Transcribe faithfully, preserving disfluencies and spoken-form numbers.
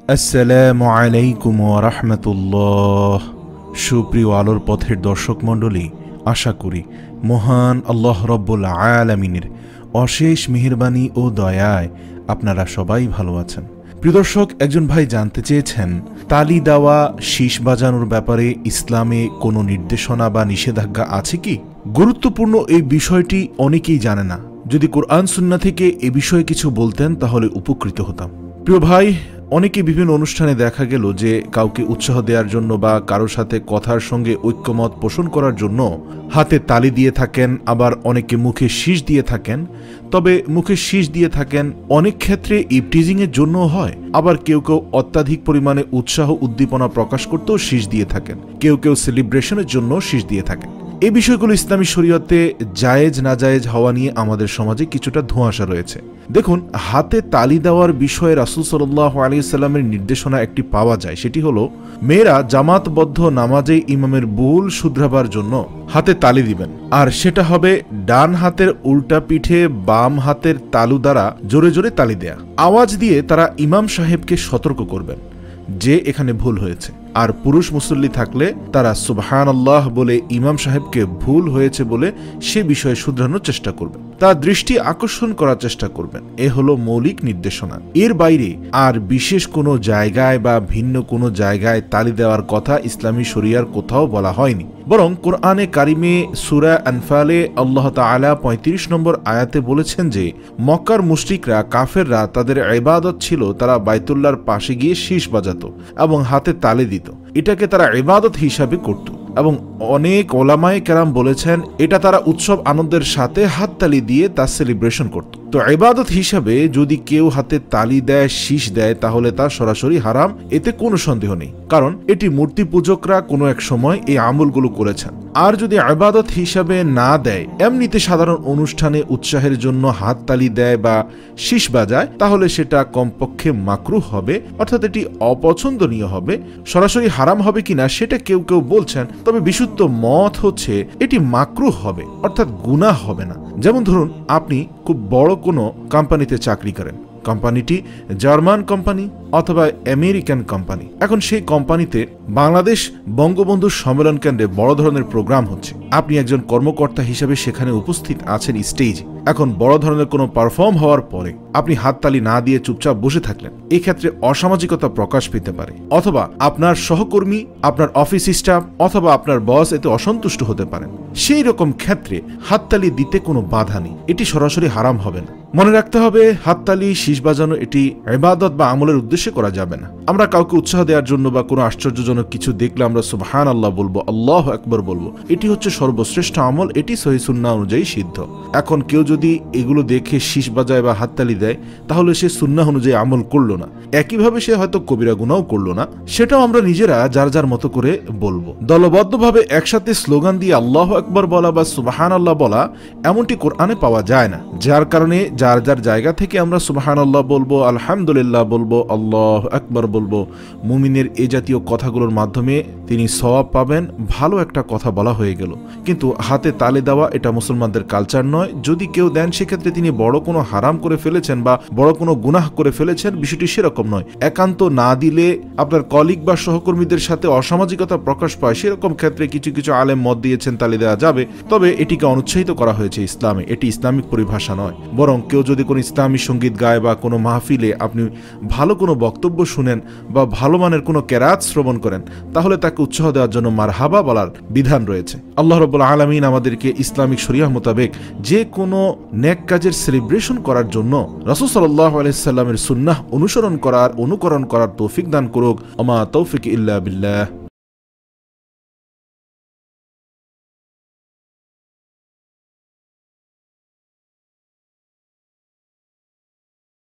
আসসালামু আলাইকুম ওয়া রাহমাতুল্লাহ। সুপ্রিয় আলোর পথের দর্শক মণ্ডলী, আশা করি মহান আল্লাহ রব্বুল আলামিনের অশেষ মেহেরবানি ও দয়ায় আপনারা সবাই ভালো আছেন। প্রিয় দর্শক, একজন ভাই জানতে চেয়েছেন তালি দেওয়া, শীষ বাজানোর ব্যাপারে ইসলামে কোনো নির্দেশনা বা নিষেধাজ্ঞা আছে কি? গুরুত্বপূর্ণ এই বিষয়টি অনেকেই জানে না। যদি কোরআন সুন্নাহ থেকে এ বিষয়ে কিছু বলতেন তাহলে উপকৃত হতাম। প্রিয় ভাই, অনেকে বিভিন্ন অনুষ্ঠানে দেখা গেল যে কাউকে উৎসাহ দেওয়ার জন্য বা কারোর সাথে কথার সঙ্গে ঐক্যমত পোষণ করার জন্য হাতে তালি দিয়ে থাকেন, আবার অনেকে মুখে শীষ দিয়ে থাকেন। তবে মুখে শীষ দিয়ে থাকেন অনেক ক্ষেত্রে ইভটিজিং এর জন্য হয়, আবার কেউ কেউ অত্যাধিক পরিমাণে উৎসাহ উদ্দীপনা প্রকাশ করতেও শীষ দিয়ে থাকেন, কেউ কেউ সেলিব্রেশনের জন্য শীষ দিয়ে থাকেন। এই বিষয়গুলো ইসলামী শরীয়তে জায়েজ না জায়েজ হওয়া নিয়ে আমাদের সমাজে কিছুটা ধোঁয়াশা রয়েছে। দেখুন, হাতে তালি দেওয়ার বিষয়ে রাসূল সাল্লাল্লাহু আলাইহি সাল্লামের নির্দেশনা একটি পাওয়া যায়। সেটি হলো, মেয়েরা জামাতবদ্ধ নামাজে ইমামের ভুল শুধরাবার জন্য হাতে তালি দিবেন, আর সেটা হবে ডান হাতের উল্টা পিঠে বাম হাতের তালু দ্বারা জোরে জোরে তালি দেয়া। আওয়াজ দিয়ে তারা ইমাম সাহেবকে সতর্ক করবেন যে এখানে ভুল হয়েছে। আর পুরুষ মুসল্লি থাকলে তারা সুবহানাল্লাহ বলে ইমাম সাহেবকে ভুল হয়েছে বলে সে বিষয়ে শুধরানোর চেষ্টা করবেন, তার দৃষ্টি আকর্ষণ করার চেষ্টা করবেন। এ হলো মৌলিক নির্দেশনা। এর বাইরে আর বিশেষ কোনো জায়গায় বা ভিন্ন কোনো জায়গায় তালি দেওয়ার কথা ইসলামী শরিয়ার কোথাও বলা হয়নি। বরং কোরআনে কারিমে সূরা আনফালে আল্লাহ তাআলা পঁয়ত্রিশ নম্বর আয়াতে বলেছেন যে মক্কার মুশরিকরা, কাফেররা, তাদের ইবাদত ছিল তারা বাইতুল্লাহর পাশে গিয়ে শীষ বাজাতো এবং হাতে তালি দিত। এটাকে তারা ইবাদত হিসাবে করত এবং অনেক ওলামায়ে কেরাম বলেছেন এটা তারা উৎসব আনন্দের সাথে হাততালি দিয়ে তা সেলিব্রেশন করত। তো ইবাদত হিসাবে যদি কেউ হাতে তালি দেয়, শীষ দেয়, তাহলে তা সরাসরি হারাম, এতে কোনো সন্দেহ নেই, কারণ এটি মূর্তি পূজকরা কোনো এক সময় এই আমলগুলো করেছেন। আর যদি ইবাদত হিসাবে না দেয়, এমনিতে সাধারণ অনুষ্ঠানে উৎসাহের জন্য হাততালি দেয় বা শীষ বাজায়, তাহলে সেটা কমপক্ষে মাকরুহ হবে, অর্থাৎ এটি অপছন্দনীয় হবে। সরাসরি হারাম হবে কিনা সেটা কেউ কেউ বলছেন, তবে বিশুদ্ধ মত হচ্ছে এটি মাকরুহ হবে, অর্থাৎ গুনাহ হবে না। যেমন ধরুন, আপনি খুব বড় কোনো কোম্পানিতে চাকরি করেন, কোম্পানিটি জার্মান কোম্পানি অথবা আমেরিকান কোম্পানি। এখন সেই কোম্পানিতে বাংলাদেশ বঙ্গবন্ধু সম্মেলন কেন্দ্রে বড় ধরনের প্রোগ্রাম হচ্ছে, আপনি একজন কর্মকর্তা হিসেবে সেখানে উপস্থিত আছেন স্টেজে। এখন বড় ধরনের কোনো পারফর্ম হওয়ার পরে আপনি হাততালি না দিয়ে চুপচাপ বসে থাকলেন, এই ক্ষেত্রে অসামাজিকতা প্রকাশ পেতে পারে, অথবা আপনার সহকর্মী, আপনার অফিস স্টাফ অথবা আপনার বস এতে অসন্তুষ্ট হতে পারেন। সেই রকম ক্ষেত্রে হাততালি দিতে কোনো বাধা নেই, এটি সরাসরি হারাম হবে না। মনে রাখতে হবে, হাততালি, শীষ বাজানো এটি ইবাদত বা আমলের উদ্দেশ্যে করা যাবে না। আমরা কাউকে উৎসাহ দেওয়ার জন্য বা কোনো আশ্চর্যজনক কিছু দেখলে আমরা সুবহানাল্লাহ বলবো, আল্লাহু আকবার বলবো, এটি হচ্ছে সর্বশ্রেষ্ঠ আমল, এটি সহিহ সুন্নাহ অনুযায়ী সিদ্ধ। এখন কেউ যদি এগুলো দেখে শীষ বাজায় বা হাততালি দেয়, তাহলে সে সুন্নাহ অনুযায়ী আমল করলো না, একইভাবে সে হয়তো কবিরা গুনাহও করলো না। সেটাও আমরা নিজেরা যার যার মতো করে বলবো। দলবদ্ধভাবে একসাথে স্লোগান দিয়ে আল্লাহু আকবার বলা বা সুবহানাল্লাহ বলা, এমনটি কোরআনে পাওয়া যায় না, যার কারণে যার যার জায়গা থেকে আমরা সুবহানাল্লাহ বলবো, আলহামদুলিল্লাহ বলবো, আল্লাহু আকবার বলবো। মুমিনের এই জাতীয় কথাগুলোর মাধ্যমে তিনি সওয়াব পাবেন, ভালো একটা কথা বলা হয়ে গেল। কিন্তু হাতে তালি দেওয়া এটা মুসলমানদের কালচার নয়। যদি কেউ দেন, সেক্ষেত্রে তিনি বড় কোনো হারাম করে ফেলেছেন বা বড় কোনো গুনাহ করে ফেলেছেন, বিষয়টি সেরকম নয়। একান্ত না দিলে আপনার কলিগ বা সহকর্মীদের সাথে অসামাজিকতা প্রকাশ পায়, সেরকম ক্ষেত্রে কিছু কিছু আলেম মত দিয়েছেন তালি দেওয়া যাবে, তবে এটিকে অনুৎসাহিত করা হয়েছে ইসলামে, এটি ইসলামিক পরিভাষা নয়। বরং কেউ যদি কোনো ইসলামী সঙ্গীত গায় বা কোনো মাহফিলে আপনি ভালো কোনো বক্তব্য শুনেন বা ভালো মানের কোনো কেরাত শ্রবণ করেন, তাহলে তাকে উৎসাহ দেওয়ার জন্য মারহাবা বলার বিধান রয়েছে। আল্লাহ রাব্বুল আলামিন আমাদেরকে ইসলামিক শরিয়াহ মোতাবেক যে কোনো নেক কাজের সেলিব্রেশন করার জন্য রাসূল সাল্লাল্লাহু আলাইহি সাল্লামের সুন্নাহ অনুসরণ করার, অনুকরণ করার তৌফিক দান করুক। আমা তৌফিক ইল্লা বিল্লাহ।